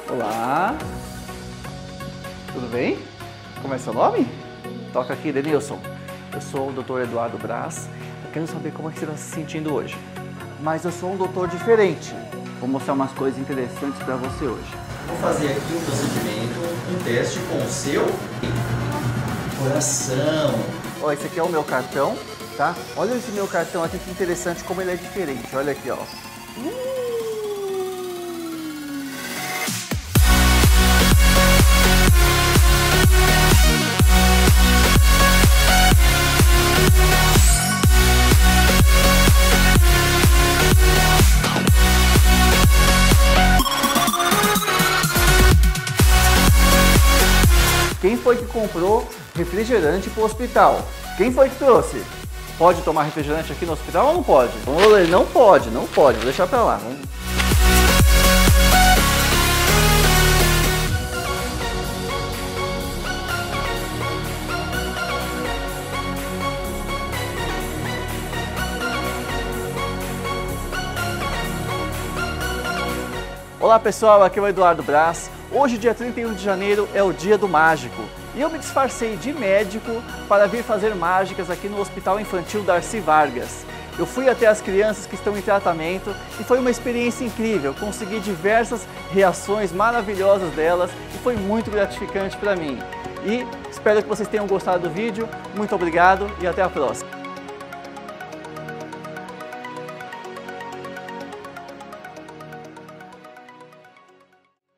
Olá, tudo bem? Como é seu nome? Toca aqui, Denilson. Eu sou o Dr. Eduardo Braz. Eu quero saber como é que você está se sentindo hoje. Mas eu sou um doutor diferente. Vou mostrar umas coisas interessantes para você hoje. Vou fazer aqui um procedimento, um teste com o seu coração. Ó, esse aqui é o meu cartão, tá? Olha esse meu cartão aqui, que interessante como ele é diferente. Olha aqui, ó. Quem foi que comprou refrigerante para o hospital? Quem foi que trouxe? Pode tomar refrigerante aqui no hospital ou não pode? Não pode, não pode. Vou deixar para lá. Vamos... Olá pessoal, aqui é o Eduardo Braz. Hoje, dia 31 de janeiro, é o dia do mágico. E eu me disfarcei de médico para vir fazer mágicas aqui no Hospital Infantil Darcy Vargas. Eu fui até as crianças que estão em tratamento e foi uma experiência incrível. Consegui diversas reações maravilhosas delas e foi muito gratificante para mim. E espero que vocês tenham gostado do vídeo. Muito obrigado e até a próxima.